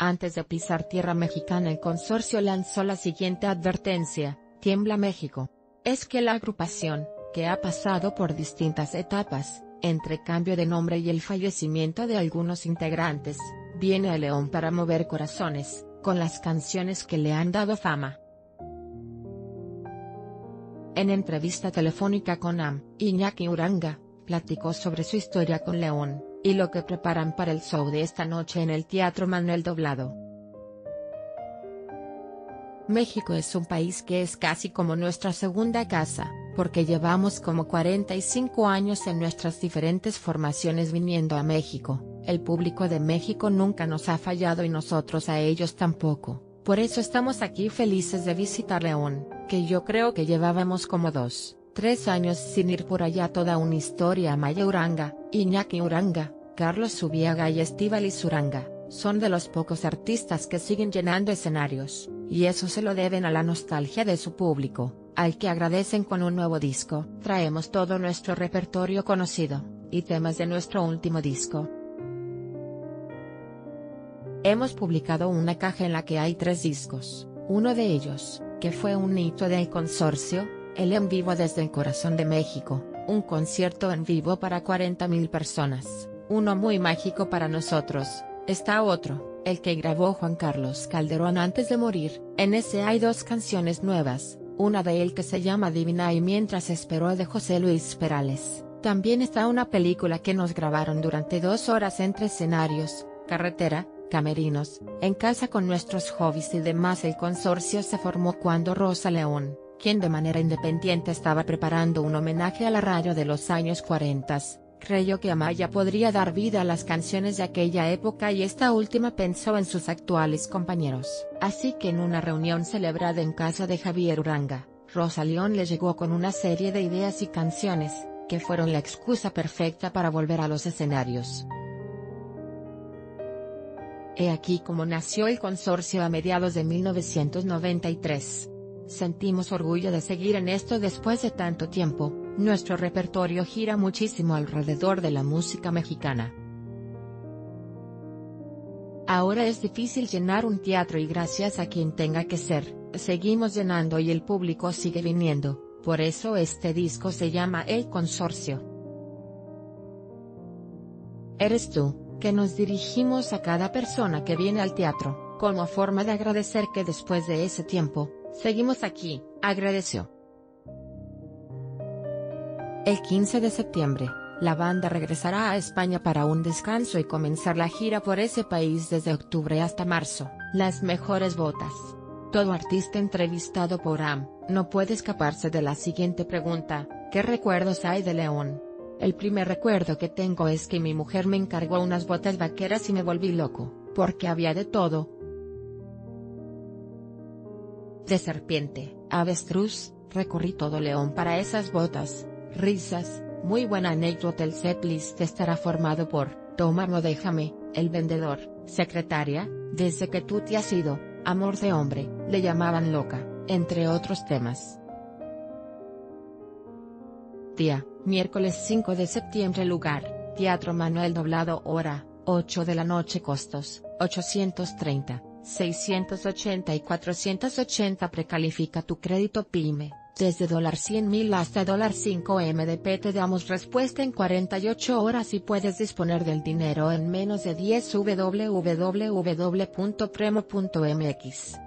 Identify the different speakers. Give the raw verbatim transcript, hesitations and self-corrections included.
Speaker 1: Antes de pisar tierra mexicana, el consorcio lanzó la siguiente advertencia: tiembla México. Es que la agrupación, que ha pasado por distintas etapas, entre cambio de nombre y el fallecimiento de algunos integrantes, viene a León para mover corazones, con las canciones que le han dado fama. En entrevista telefónica con A M, Iñaki Uranga, platicó sobre su historia con León, y lo que preparan para el show de esta noche en el Teatro Manuel Doblado. México es un país que es casi como nuestra segunda casa, porque llevamos como cuarenta y cinco años en nuestras diferentes formaciones viniendo a México. El público de México nunca nos ha fallado y nosotros a ellos tampoco, por eso estamos aquí felices de visitar León, que yo creo que llevábamos como dos, tres años sin ir por allá. Toda una historia. Maya Uranga, Iñaki Uranga, Carlos Zubiaga y Estíbaliz Uranga, son de los pocos artistas que siguen llenando escenarios, y eso se lo deben a la nostalgia de su público, al que agradecen. Con un nuevo disco, traemos todo nuestro repertorio conocido, y temas de nuestro último disco. Hemos publicado una caja en la que hay tres discos, uno de ellos, que fue un hito del consorcio, el en vivo desde el corazón de México, un concierto en vivo para cuarenta mil personas, uno muy mágico para nosotros. Está otro, el que grabó Juan Carlos Calderón antes de morir. En ese hay dos canciones nuevas, una de él que se llama Divina y Mientras Espero de José Luis Perales. También está una película que nos grabaron durante dos horas entre escenarios, carretera, camerinos, en casa con nuestros hobbies y demás. El consorcio se formó cuando Rosa León, quien de manera independiente estaba preparando un homenaje a la radio de los años cuarenta, creyó que Amaya podría dar vida a las canciones de aquella época y esta última pensó en sus actuales compañeros. Así que en una reunión celebrada en casa de Javier Uranga, Rosa León le llegó con una serie de ideas y canciones, que fueron la excusa perfecta para volver a los escenarios. He aquí cómo nació el consorcio a mediados de mil novecientos noventa y tres. Sentimos orgullo de seguir en esto después de tanto tiempo. Nuestro repertorio gira muchísimo alrededor de la música mexicana. Ahora es difícil llenar un teatro y gracias a quien tenga que ser, seguimos llenando y el público sigue viniendo, por eso este disco se llama El Consorcio. Eres tú, que nos dirigimos a cada persona que viene al teatro, como forma de agradecer que después de ese tiempo, seguimos aquí, agradeció. El quince de septiembre, la banda regresará a España para un descanso y comenzar la gira por ese país desde octubre hasta marzo. Las mejores botas. Todo artista entrevistado por A M, no puede escaparse de la siguiente pregunta: ¿qué recuerdos hay de León? El primer recuerdo que tengo es que mi mujer me encargó unas botas vaqueras y me volví loco, porque había de todo. De serpiente, avestruz, recorrí todo León para esas botas. Risas, muy buena anécdota. El setlist estará formado por Tómalo Déjame, El Vendedor, Secretaria, Desde que tú te has ido, Amor de Hombre, Le llamaban loca, entre otros temas. Día, miércoles cinco de septiembre. Lugar, Teatro Manuel Doblado. Hora, ocho de la noche. Costos, ochocientos treinta, seiscientos ochenta y cuatrocientos ochenta. Precalifica tu crédito PYME. Desde cien mil hasta cinco M D P te damos respuesta en cuarenta y ocho horas y puedes disponer del dinero en menos de diez. w w w punto premo punto m x